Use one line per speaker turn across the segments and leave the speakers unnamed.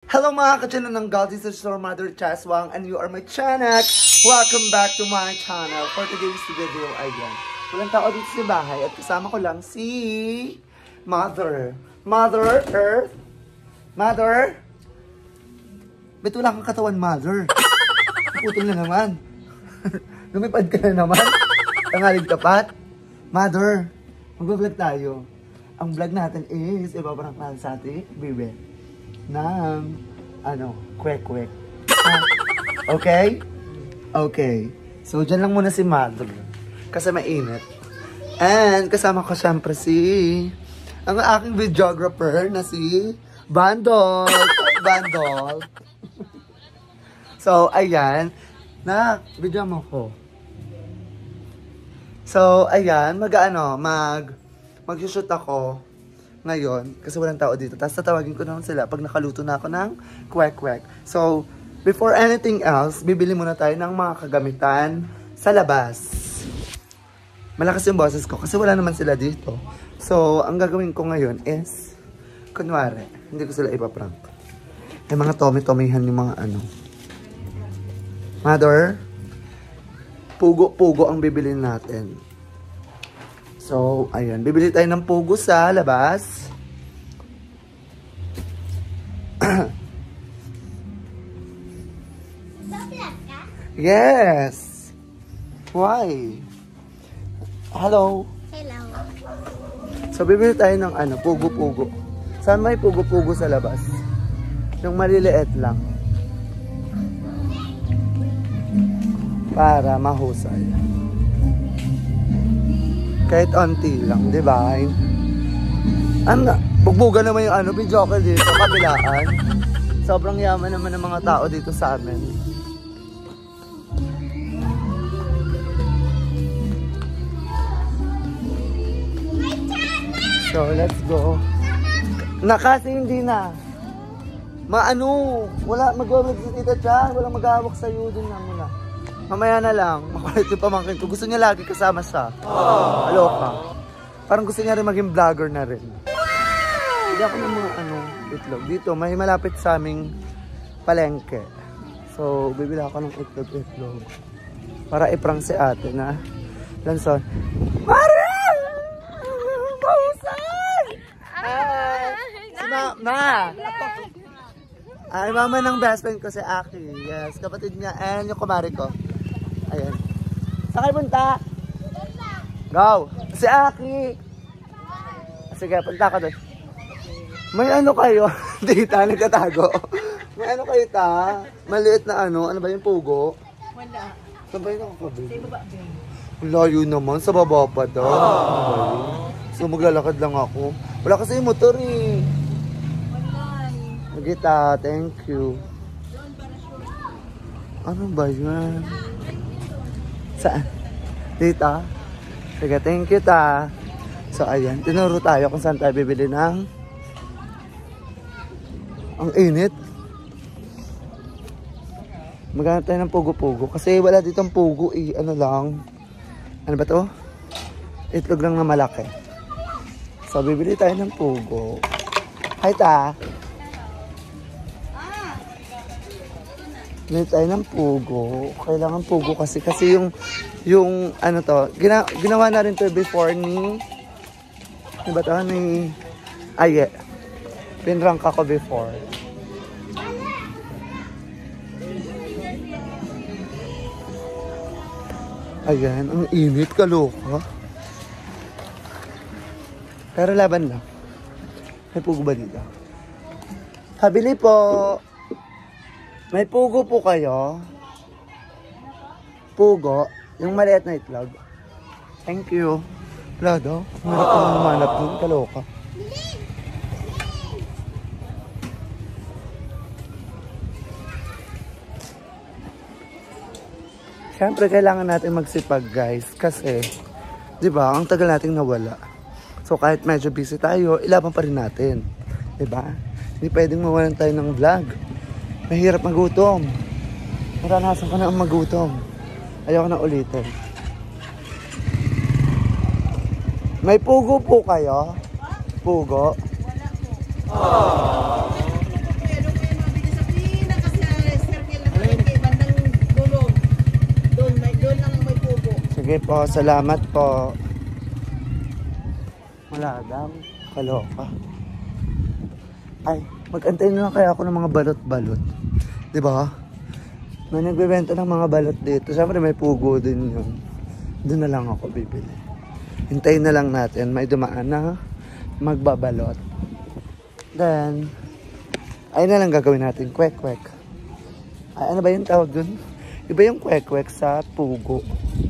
Hello mga ka-channel ng Galdi sa Store Mother Chaswang and you are my channel. Welcome back to my channel. For today's video, ayan. Walang tao dito sa bahay at kasama ko lang si Mother. Mother Earth. Mother. Ba't wala kang katawan, Mother? Putol na naman. Lumipad ka na naman. Tangalig tapat. Mother, mag-vlog tayo. Ang vlog natin is ibabarang sa ating bibe ng kwek-kwek. Okay? Okay. So, dyan lang muna si Mother. Kasi mainit. And, kasama ko syempre ang aking videographer na si Bandol. Bandol. So, ayan. Video mo ko. So, ayan. Mag-shoot ako ngayon, kasi walang tao dito. Tapos tatawagin ko naman sila pag nakaluto na ako ng kwek-kwek. So, before anything else, bibili muna tayo ng mga kagamitan sa labas. Malakas yung boses ko kasi wala naman sila dito. So, ang gagawin ko ngayon is, kunwari, hindi ko sila ipaprank. May mga tomi-tomihan yung mga Mother, pugo-pugo ang bibilin natin. So, ayan. Bibili tayo ng pugo sa labas. Yes! Why? Hello?
Hello.
So, bibili tayo ng pugo-pugo. Saan may pugo-pugo sa labas? Yung maliliit lang. Para mahusay. Kahit onti lang, di ba? Bugbugan naman yung video dito, kabilaan. Sobrang yaman naman ng mga tao dito sa amin. So, let's go. Kasi hindi na. Wala mag-vlog si Tita Chan, walang mag-hawak sa'yo din na muna. Mamaya na lang, makulit yung pamangkin ko. Gusto niya lagi kasama siya. Aloka. Parang gusto niya rin maging vlogger na rin. Hindi ako ng mga itlog. Dito, may malapit sa aming palengke. So, bibila ako ng itlog. Para iprank si ate na lanson. Mariel! Mahusay! Si Mama! Ay, mama ng best friend ko si Aki. Yes, kapatid niya. And yung kumari ko. Ayan. Saan kayo punta? Go! Si Aki! Sige, punta ka doon. May kayo? Tita, nagkatago. May kayo ta? Maliit na ano ba yung pugo?
Wala.
Saan ba yung nakakabili?
Sa baba,
Layo naman, sa baba pa daw. So maglalakad lang ako. Wala kasi yung motor eh. Gita, thank you. Ano ba yan? Saan? Dito? Sige, thank you ta. So, ayan. Tinuro tayo kung saan tayo bibili ng ang init. Maghanap tayo ng pugo-pugo. Kasi wala ditong pugo eh. Ano ba to? Itlog lang na malaki. So, bibili tayo ng pugo. Hi ta. Bili tayo ng pugo. Kailangan pugo kasi yung ginawa na rin to before ni Aye. Pinrank ako before. Ayan, ang init, kaloka. Pero laban lang. May pugo ba dito? Pabili po. May pugo po kayo? Pugo? Yung maliit na itlog? Thank you. Wala daw. Marap ka nang manap dun. Kaloka. Siyempre, kailangan natin magsipag, guys. Kasi, di ba, ang tagal nating nawala. So, kahit medyo busy tayo, ilaban pa rin natin. Di ba? Hindi pwedeng mawalan tayo ng vlog. Mahirap magutom. Naranasan ko na ang magutom. Ayaw ko na ulitin. May pugo po kayo? Pugo? Wala po. Sige po, salamat po. Wala daw. Kaloka. Ay, mag-antay na lang kaya ako ng mga balot-balot. Diba? May nagbebenta ng mga balot dito. Siyempre may pugo din yun. Doon na lang ako bibili. Hintayin na lang natin. May dumaan na magbabalot. Then, ayun na lang gagawin natin. Kwek-kwek. Ay, ano ba yung tawag dun? Iba yung kwek-kwek sa pugo.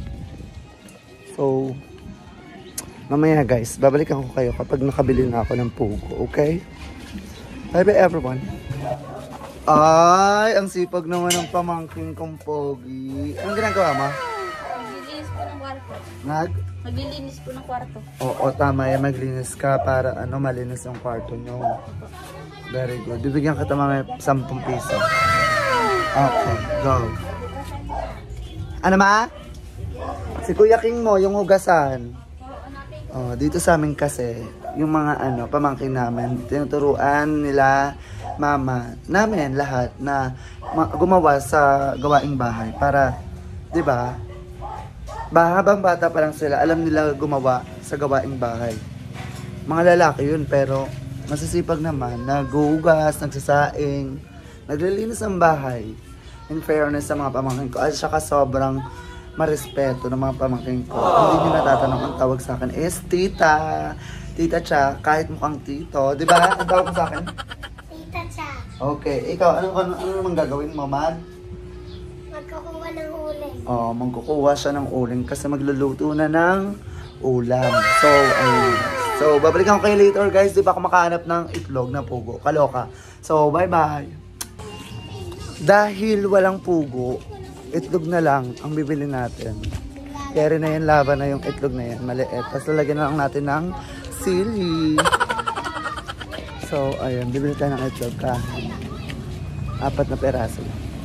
So, mamaya guys, babalikan ko kayo kapag nakabili na ako ng pugo. Okay? Bye-bye everyone. Ay, ang sipag naman ng pamangkin kong pogi. Anong ginagawa mo?
Maglilinis po ng kwarto. Maglilinis po ng kwarto.
Oo, tama yan. Maglinis ka para malinis yung kwarto nyo. Very good. Bibigyan kita mamaya 10 piso. Okay, go. Ano ma? Si Kuya King mo, yung hugasan. Oh, dito sa amin kasi, yung mga pamangkin namin, tinuturuan nila mama namin lahat na gumawa sa gawaing bahay para, 'di ba? Habang bata pa lang sila, alam nila gumawa sa gawaing bahay. Mga lalaki 'yun, pero masisipag naman, naghuhugas, nagsasaing, naglilinis ng bahay. In fairness sa mga pamangkin ko, at saka sobrang marespeto ng mga pamangkin ko. Hindi nyo natatanong, ang tawag sa akin is tita. Tita Cha, kahit mukhang tito. 'Di ba? Ang tawag mo sa akin? Okay, ikaw, ano naman gagawin mo,
Magkukuha ng uling.
Oh, magkukuha siya ng uling kasi magluluto na ng ulam. So, ayun. So, babalikan ko kayo later, guys. Di ba ako makahanap ng itlog na pugo? Kaloka. So, bye-bye. Dahil walang pugo, itlog na lang ang bibili natin. Kaya rin na yan, laban na yung itlog na yan. Maliit. Tapos lalagyan na lang natin ng sili. So, ayun. Bibili tayo ng itlog ka. 4 na peraso.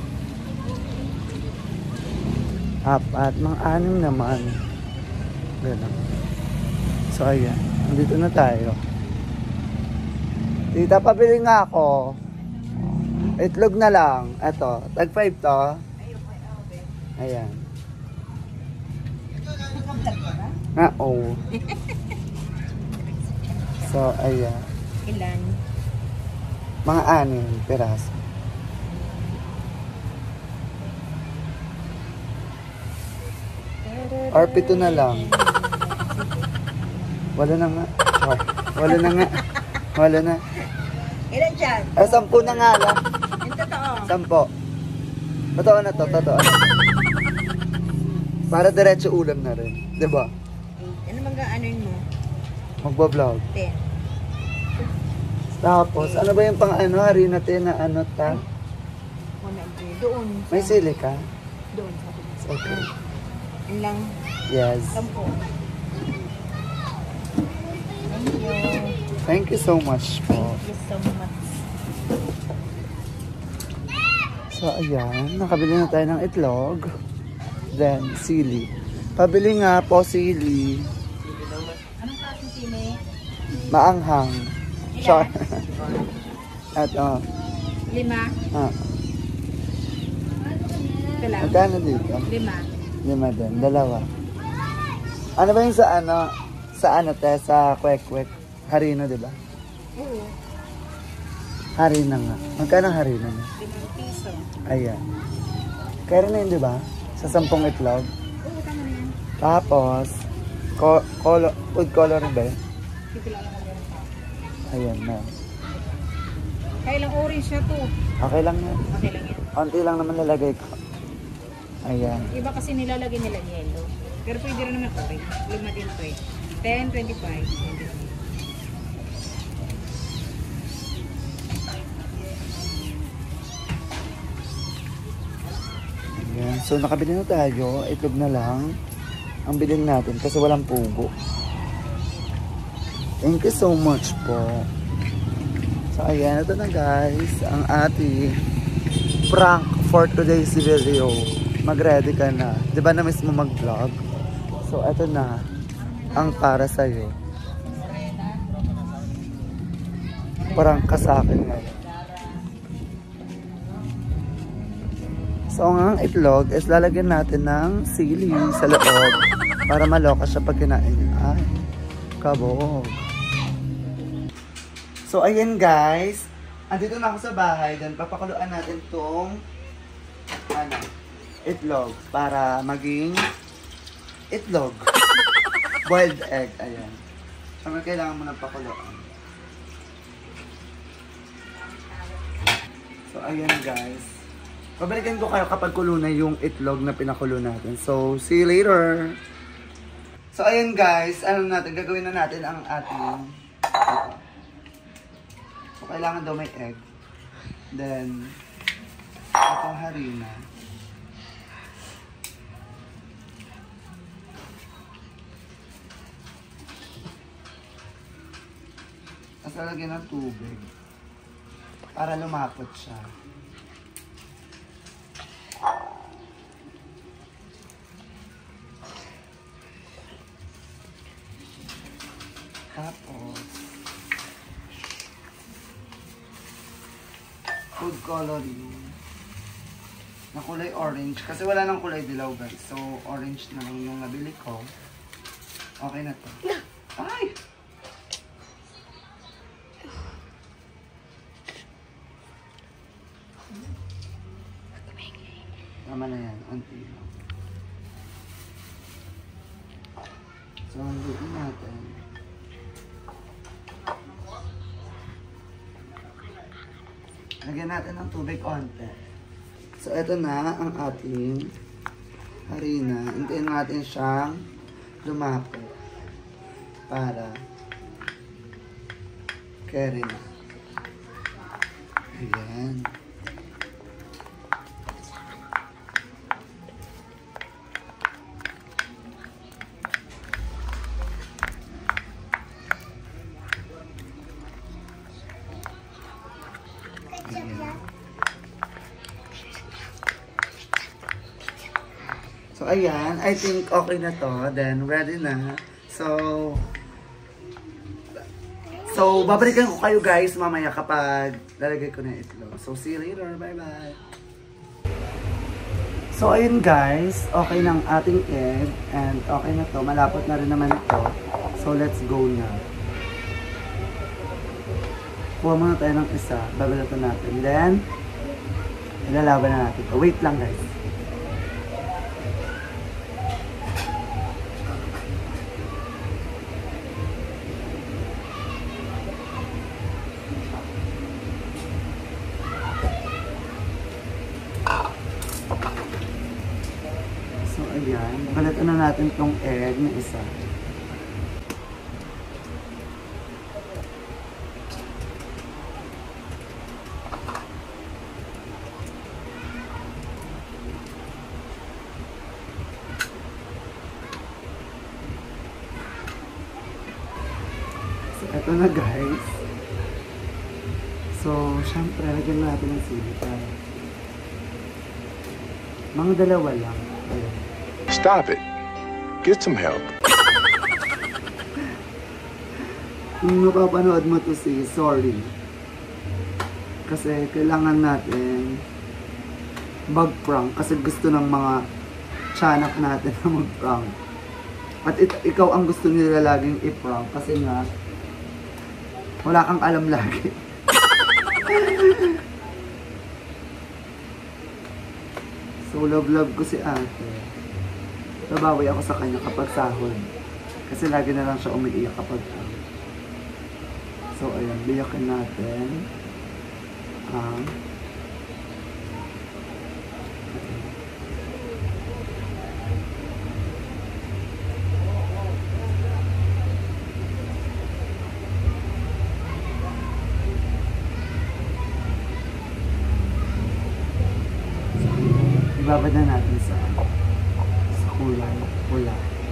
4. Mga 6 naman. Ganun. So, ayan. Nandito na tayo. Tita, pabili nga ako. Itlog na lang. Eto. Tag 5 to. Ayan. Oo. So, ayan.
Ilan?
Mga 6 peraso. Or 7 na lang. Wala na nga. Wala na nga. Wala na.
Ilan dyan?
10 na nga lang.
Yung totoo.
10. Totoo na to, totoo na. Para diretso ulam na rin. Diba?
Ano mag-aanoin mo?
Magbablog.
10.
Tapos, ano ba yung pang harina natin na ta?
Doon.
May sili ka?
Doon.
Okay.
Yun lang.
Yes.
10.
Thank you so much po.
Thank you so much.
So, ayan. Nakabili na tayo ng itlog. Then, sili. Pabili nga po sili.
Anong klaseng sili?
Maanghang. Char. At,
5. Ito lang.
magkano dito?
5.
5 din. 2. Ano ba yung sa kwek-kwek? Harina, di ba?
Oo.
Harina nga. Magkano ang harina niya?
5 piso.
Ayan. Kaya na yun, di ba? Sa 10 itlog.
Oo, tama na yan.
Tapos, food coloring ba yun?
Pipila lang ako meron pa.
Ayan na.
Kailang orange na to.
Okay lang yan.
Okay lang yan.
Konti lang naman lalagay ko. Ayan.
Iba kasi nilalagay nila yellow. Pero pwede rin naman orange. 5 din to eh. 10, 25, 25.
Ayan. So, nakabili na tayo. Itlog na lang ang bilhin natin kasi walang pugo. Thank you so much po. So, ayan. Ito na guys. Ang ating prank for today's video. Mag-ready ka na. Diba na mismo mag-vlog? So, ito na ang para sa'yo. Prank ka sa akin ngayon. So, ang itlog is lalagyan natin ng sili sa loob. Para maloka siya pag kinain niya. Ay, kabog. So, ayan guys. Andito na ako sa bahay. Then, papakuluan natin tong itlog. Para maging itlog. Boiled egg. Ayan. So, kailangan mo ng pakuluan. So, ayan guys. Babalikan ko kayo kapag kulo na yung itlog na pinakulo natin. So, see you later! So, ayan guys. Ano natin? Gagawin na natin ang ating ito. So, kailangan daw may egg. Then, itong harina. Tapos lalagyan ng tubig. Para lumapot siya. Tapos, food coloring na kulay orange. Kasi wala nang kulay dilaw guys. So, orange na lang yung nabili ko. Okay na to. Ay! Tama na yan. Unti lang. So, handuin natin. Lagyan natin ng tubig onte. So, ito na ang ating harina. Hintayin natin siyang lumapot para carry na. Ayan. So, ayan. I think okay na to. Then, ready na. So, babalikan ko kayo guys mamaya kapag lalagay ko na itlog. So, see you later. Bye-bye. So, ayun guys. Okay na ang ating egg. And okay na to. Malapot na rin naman ito. So, let's go na. Kuha muna tayo ng isa. Babalatan natin. Then, ilalaban na natin. Wait lang guys. So, ayan. Balatan na natin tong egg na isa. So, eto na guys. So, syempre, lagyan natin ng sili para mga dalawa lang. Ayan.
Stop it. Get some help.
Kung napapanood mo to sorry. Kasi kailangan natin mag-prank. Kasi gusto ng mga tiyanak natin na mag-prank. At ikaw ang gusto nila laging i-prank. Kasi nga, wala kang alam lagi. So, love ko si ate. Nabawi ako sa kanya kapag sahod. Kasi lagi na lang siya umiiyak kapag so, ayan. Biyakin natin. Ibabad na natin sa kulay pula.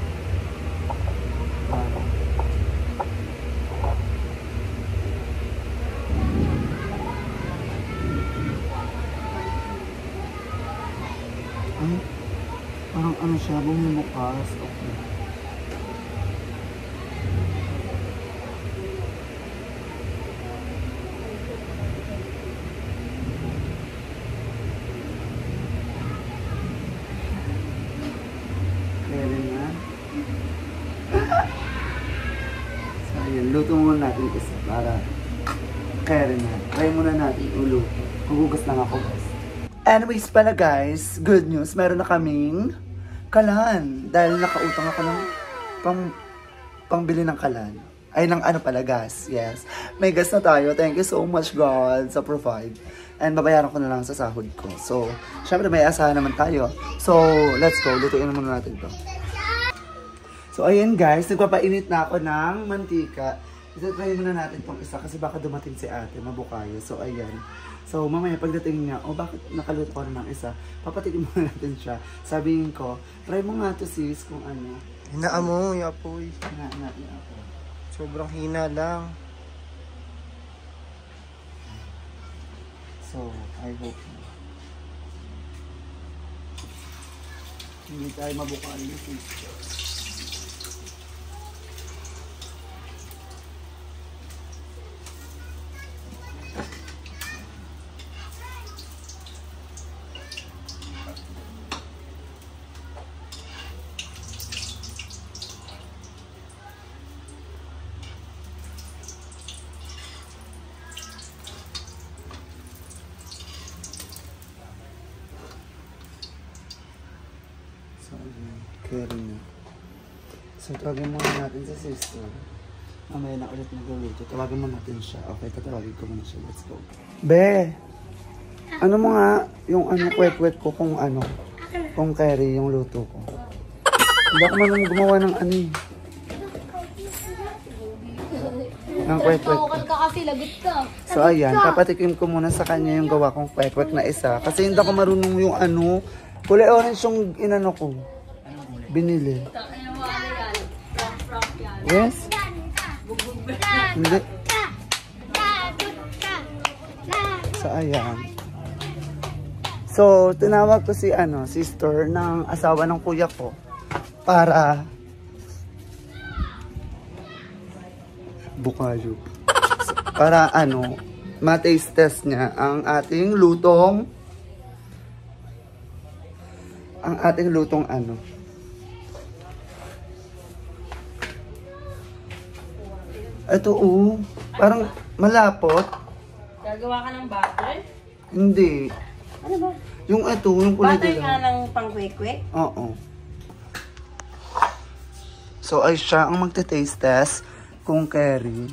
Ay, parang ano siya, bumubukas. Okay. Kaya rin na. Ayan, luto muna natin isa para kaya na. Try muna natin ulo. Hugugas lang ako, guys. Anyways pala guys, good news. Meron na kaming kalan. Dahil nakautang ako ng pangbili ng kalan. Ay, ng ano pala, gas. Yes. May gas na tayo. Thank you so much, God, sa provide. And babayaran ko na lang sa sahod ko. So, syempre may asahan naman tayo. So, let's go. Lutuin na muna natin to. So, ayan guys. Nagpapainit na ako ng mantika. Try muna natin itong isa kasi baka dumating si ate, mabukayo. So, ayan. So, mamaya pagdating niya, bakit nakaluto ko na ng isa? Papatikin muna natin siya. Sabihin ko, try mo nga to sis kung ano.
Hinaan mo, yapoy.
Hinaan natin ako.
Sobrang hina lang.
So, I hope hindi tayo mabukayo sis. Caring na. So, tawagin muna natin sa sister. Mamaya na ulit nagluluto. Tawagin muna natin siya. Okay, tatawagin ko muna siya. Let's go. Be! Ano mo nga yung kwek-kwek ko kung kung carry yung luto ko. Hindi ako man gumawa ng ng kwek-kwek ko.
Ka kasi, lagot ka.
So, ayan. Papatikim ko muna sa kanya yung gawa kong kwek-kwek na isa. Kasi hindi ako marunong yung kulay orange yung ko. Binili. Yes? Hindi. So, ayan. So, tinawag ko si sister ng asawa ng kuya ko para bukayo. Para ma-taste test niya ang ating lutong Ito, parang malapot.
Gagawa ka ng butter?
Hindi.
Ano ba?
Yung kulay
Butter
dilaw.
ka ng pang-kwek-kwek?
Oo. So, ay siya ang magte-taste test kung carry.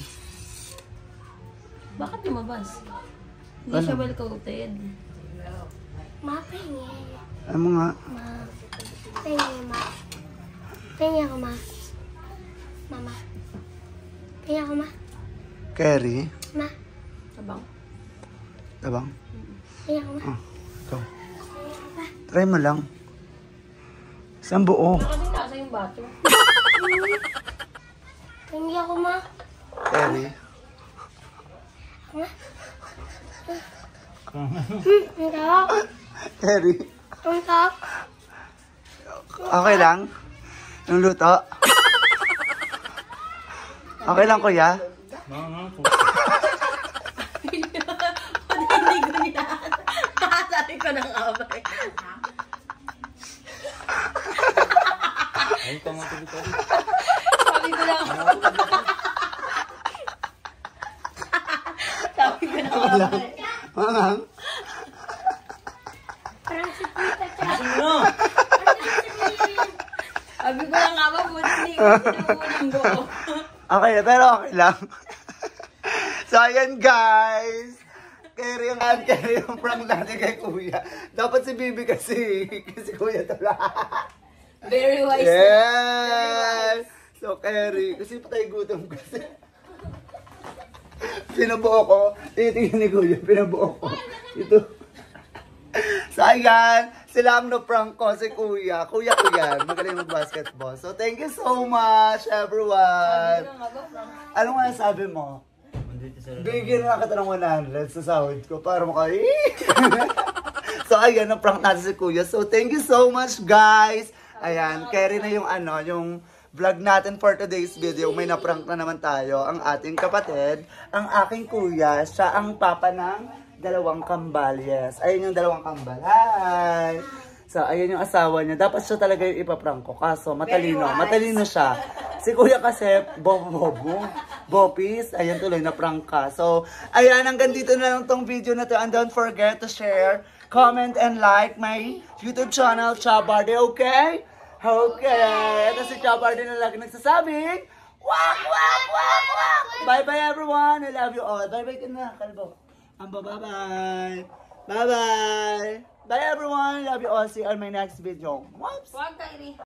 Bakit lumabas? Hindi siya well coated.
Mapahingi.
Ano nga?
Pahingi, ma. Pahingi ako, ma. Mama. Pahingi ako, ma.
Carry?
Ma.
Tabang.
Tabang?
Pahingi ako, ma.
Ito. Try mo lang. Isang buo.
Kasi nasa yung bato.
Pahingi ako, ma.
Carry?
Ma. Ang tawag.
Carry?
Ang tawag.
Okay lang? Yung luto? Okay lang, kuya?
Sabi ko ng abay. Sabi ko lang. Sabi ko ng abay.
Mangang?
Parang si Tita Cha.
Sabi ko lang nga ba, hindi ko sinuunang buo.
Okay na, pero okay lang. So, ayan guys. Carry yung prank natin kay kuya. Dapat si Bibi kasi kuya tala.
Very wise.
Yes! So, carry. Kasi patay gutom kasi. Pinabuo ko. Tinitingnan ni kuya. Pinabuo ko. Ito. So, ayan. Sila ang no-prank ko si kuya. Kuya ko yan. Magaling mag-basketball. So, thank you so much, everyone. Ano nga sabi mo? Bigyan na kita ng 100 sa sahod ko para makain. So, ayan. Na-prank natin si kuya. So, thank you so much, guys. Ayan. Carry na yung yung vlog natin for today's video. May na-prank na naman tayo. Ang ating kapatid, ang aking kuya, siya ang papa ng 2 kambal. Yes. Ayun yung 2 kambal. Hi! So, ayun yung asawa niya. Dapat siya talaga yung ipaprank ko. Kaso, matalino. Matalino siya. Si Kuya kasi, Bopis, ayan tuloy na prank ka. So, ayan, hanggang dito na lang tong video na to. And don't forget to share, comment, and like my YouTube channel, Chabarde, okay? Okay. Ito si Chabarde na lagi nagsasabing, wak, wak, wak, wak. Bye-bye everyone. I love you all. Bye-bye ka na, kalbo. Bye-bye. Bye-bye. Bye everyone. I love you all. See you on my next video. Whoops.
Huwag ka, Iri.